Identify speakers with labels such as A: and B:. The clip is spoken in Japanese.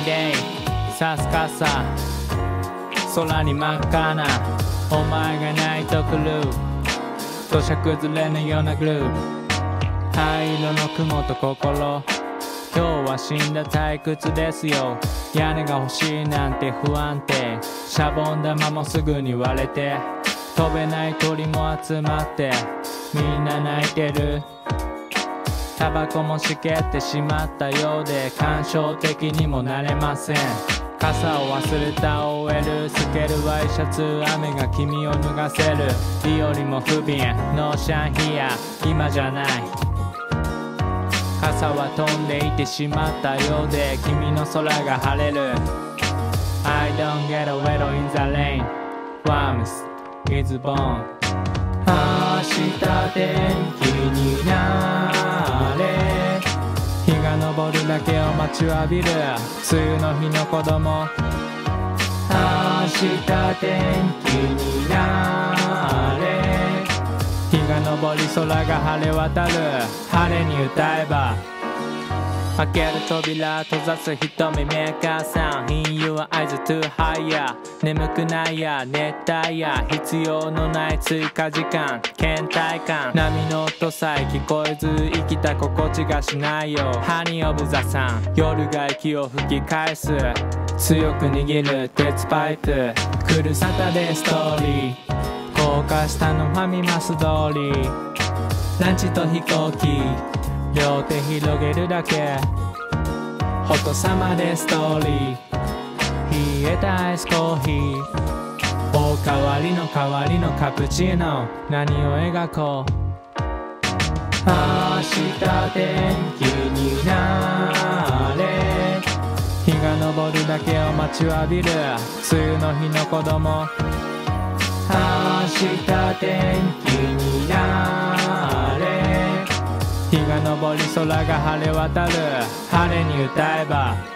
A: デイさすかさ空に真っ赤なお前がないと狂う土砂崩れのようなグループ灰色の雲と心今日は死んだ退屈ですよ屋根が欲しいなんて不安定シャボン玉もすぐに割れて飛べない鳥も集まってみんな泣いてるタバコもしけってしまったようで感傷的にもなれません傘を忘れた OL 透けるワイシャツ雨が君を脱がせる日よりも不憫ノーシャンヒア今じゃない傘は飛んでいてしまったようで君の空が晴れる I don't get a wet in the rain Worms is born 明日天気になれ日が昇るだけを待ちわびる梅雨の日の子供明日天気になれ日が昇り空が晴れ渡る晴れに歌えば開ける扉閉ざす瞳メーカーさん In your eyes too higher 眠くないや熱帯夜必要のない追加時間倦怠感波の音さえ聞こえず生きた心地がしないよハニーオブザさん夜が息を吹き返す強く握る鉄パイプ来るサタデーストーリー高架下のファミマス通りランチと飛行機両手広げるだけホットサマーでストーリー冷えたアイスコーヒーおかわりの代わりのカプチーノ何を描こう明日天気になれ日が昇るだけを待ちわびる梅雨の日の子供明日天気になれ日が昇り空が晴れ渡る晴れに歌えば